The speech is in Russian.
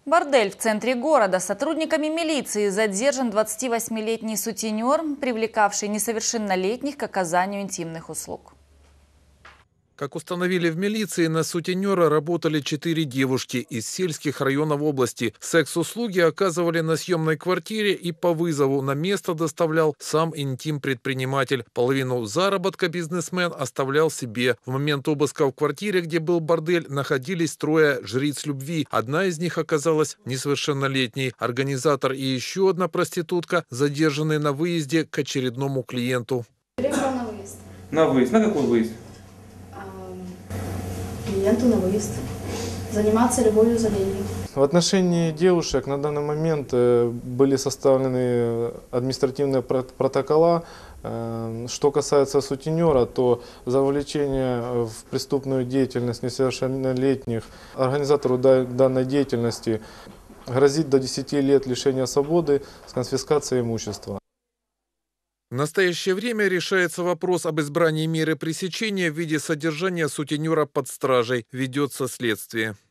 Бордель в центре города. Сотрудниками милиции задержан 28-летний сутенер, привлекавший несовершеннолетних к оказанию интимных услуг. Как установили в милиции, на сутенера работали 4 девушки из сельских районов области. Секс-услуги оказывали на съемной квартире и по вызову на место доставлял сам интим-предприниматель. Половину заработка бизнесмен оставлял себе. В момент обыска в квартире, где был бордель, находились 3 жриц любви. Одна из них оказалась несовершеннолетней. Организатор и еще одна проститутка задержаны на выезде к очередному клиенту. На выезд. На выезд? На какой выезд? Клиенту на выезд. Заниматься любовью за деньги. В отношении девушек на данный момент были составлены административные протокола. Что касается сутенера, то за вовлечение в преступную деятельность несовершеннолетних организатору данной деятельности грозит до 10 лет лишения свободы с конфискацией имущества. В настоящее время решается вопрос об избрании меры пресечения в виде содержания сутенера под стражей. Ведется следствие.